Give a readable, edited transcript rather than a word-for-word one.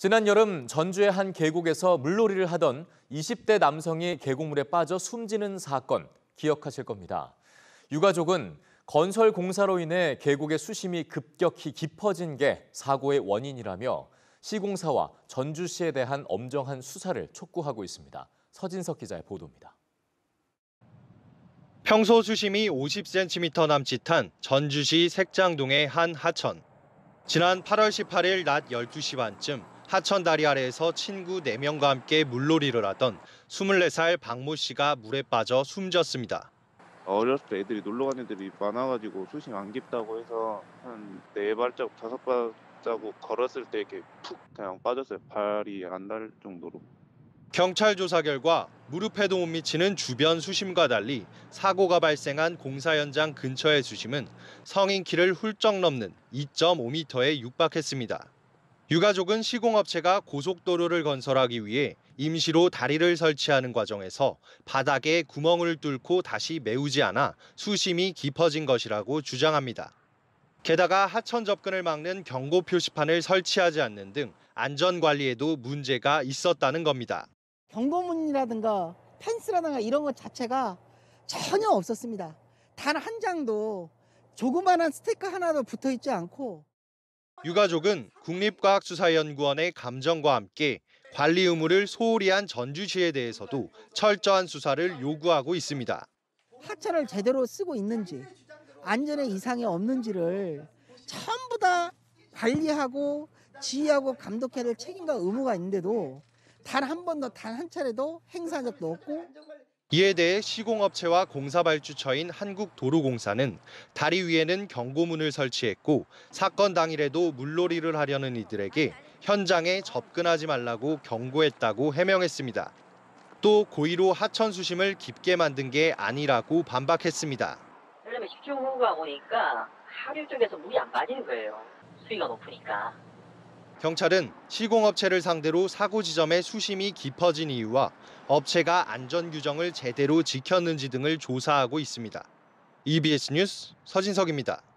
지난 여름 전주의 한 계곡에서 물놀이를 하던 20대 남성이 계곡물에 빠져 숨지는 사건 기억하실 겁니다. 유가족은 건설 공사로 인해 계곡의 수심이 급격히 깊어진 게 사고의 원인이라며 시공사와 전주시에 대한 엄정한 수사를 촉구하고 있습니다. 서진석 기자의 보도입니다. 평소 수심이 50cm 남짓한 전주시 색장동의 한 하천. 지난 8월 18일 낮 12시 반쯤 하천 다리 아래에서 친구 4명과 함께 물놀이를 하던 24살 박모 씨가 물에 빠져 숨졌습니다. 어렸을 때 애들이 놀러 간 애들이 많아가지고 수심 안 깊다고 해서 한 4발자국, 5발자국 걸었을 때 이렇게 푹 그냥 빠졌어요. 발이 안 닿을 정도로. 경찰 조사 결과 무릎에도 못 미치는 주변 수심과 달리 사고가 발생한 공사 현장 근처의 수심은 성인 키를 훌쩍 넘는 2.5m에 육박했습니다. 유가족은 시공업체가 고속도로를 건설하기 위해 임시로 다리를 설치하는 과정에서 바닥에 구멍을 뚫고 다시 메우지 않아 수심이 깊어진 것이라고 주장합니다. 게다가 하천 접근을 막는 경고 표시판을 설치하지 않는 등 안전 관리에도 문제가 있었다는 겁니다. 경고문이라든가 펜스라든가 이런 것 자체가 전혀 없었습니다. 단 한 장도 조그마한 스티커 하나도 붙어 있지 않고. 유가족은 국립과학수사연구원의 감정과 함께 관리 의무를 소홀히 한 전주시에 대해서도 철저한 수사를 요구하고 있습니다. 하천을 제대로 쓰고 있는지, 안전에 이상이 없는지를 전부 다 관리하고 지휘하고 감독해야 될 책임과 의무가 있는데도 단 한 번도 단 한 차례도 행사한 적도 없고. 이에 대해 시공업체와 공사발주처인 한국도로공사는 다리 위에는 경고문을 설치했고 사건 당일에도 물놀이를 하려는 이들에게 현장에 접근하지 말라고 경고했다고 해명했습니다. 또 고의로 하천 수심을 깊게 만든 게 아니라고 반박했습니다. 왜냐면 집중호우가 오니까 하류 쪽에서 물이 안 빠지는 거예요. 수위가 높으니까. 경찰은 시공업체를 상대로 사고 지점의 수심이 깊어진 이유와 업체가 안전 규정을 제대로 지켰는지 등을 조사하고 있습니다. EBS 뉴스 서진석입니다.